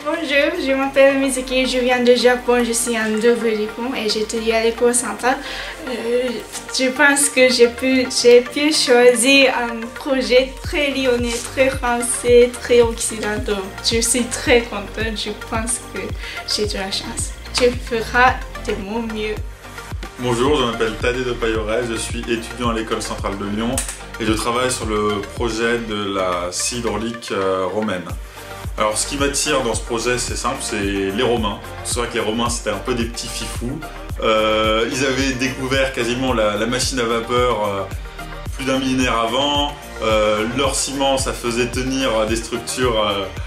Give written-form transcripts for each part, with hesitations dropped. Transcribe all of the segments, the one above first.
Bonjour, je m'appelle Mizuki, je viens du Japon, je suis en double diplôme et j'étudie à l'école centrale. Je pense que j'ai pu choisir un projet très lyonnais, très français, très occidental. Je suis très contente, je pense que j'ai de la chance. Je ferai de mon mieux. Bonjour, je m'appelle Tadej de Payoret, je suis étudiant à l'école centrale de Lyon et je travaille sur le projet de la scie hydraulique romaine. Alors ce qui m'attire dans ce projet, c'est simple, c'est les Romains. C'est vrai que les Romains c'était un peu des petits fifous. Ils avaient découvert quasiment la machine à vapeur plus d'un millénaire avant. Leur ciment, ça faisait tenir des structures.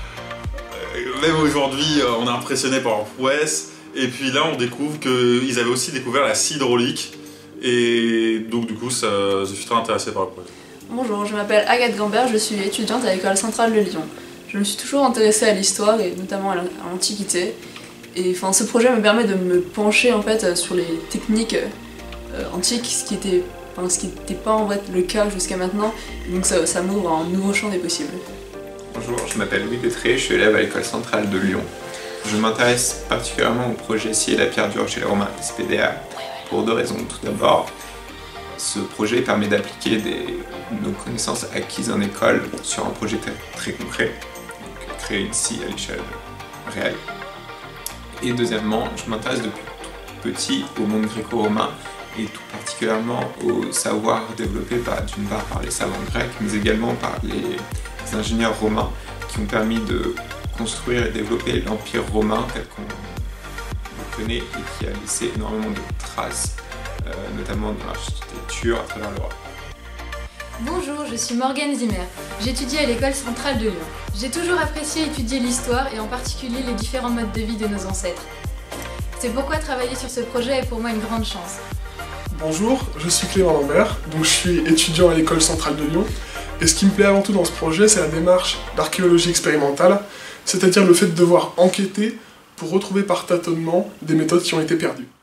Même aujourd'hui, on est impressionné par leur prouesse. Et puis là, on découvre qu'ils avaient aussi découvert la scie hydraulique. Et donc du coup, je suis très intéressé par le projet. Bonjour, je m'appelle Agathe Gambert, je suis étudiante à l'école centrale de Lyon. Je me suis toujours intéressée à l'histoire et notamment à l'Antiquité. Et ce projet me permet de me pencher en fait sur les techniques antiques, ce qui n'était pas en fait le cas jusqu'à maintenant. Et donc ça m'ouvre un nouveau champ des possibles. Bonjour, je m'appelle Louis Pétré, je suis élève à l'école centrale de Lyon. Je m'intéresse particulièrement au projet Scier la pierre dure chez les Romains, SPDA, pour deux raisons. Tout d'abord, ce projet permet d'appliquer nos connaissances acquises en école sur un projet très concret, donc créer une scie à l'échelle réelle. Et deuxièmement, je m'intéresse depuis tout petit au monde gréco-romain et tout particulièrement au savoir développé d'une part par les savants grecs, mais également par les ingénieurs romains qui ont permis de construire et développer l'Empire romain tel qu'on le connaît et qui a laissé énormément de traces, notamment dans l'architecture à travers l'Europe. Bonjour, je suis Morgane Zimmer. J'étudie à l'école centrale de Lyon. J'ai toujours apprécié étudier l'histoire et en particulier les différents modes de vie de nos ancêtres. C'est pourquoi travailler sur ce projet est pour moi une grande chance. Bonjour, je suis Clément Lambert, donc je suis étudiant à l'école centrale de Lyon. Et ce qui me plaît avant tout dans ce projet, c'est la démarche d'archéologie expérimentale, c'est-à-dire le fait de devoir enquêter pour retrouver par tâtonnement des méthodes qui ont été perdues.